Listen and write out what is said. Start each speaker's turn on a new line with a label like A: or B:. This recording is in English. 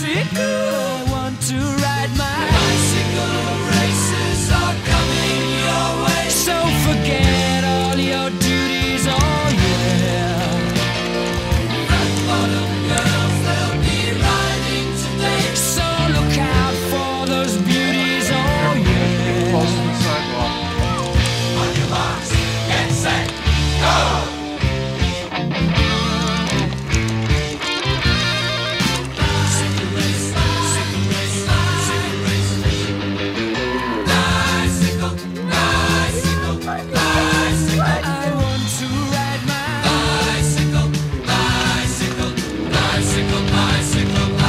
A: bicycle. I want to ride my bicycle. Races are coming your way. So forget all your duties, oh yeah. Rock bottom girls, they'll be riding today. So look out for those beauties, oh yeah. On your marks, get set, go! Bicycle, bicycle, bicycle, bicycle.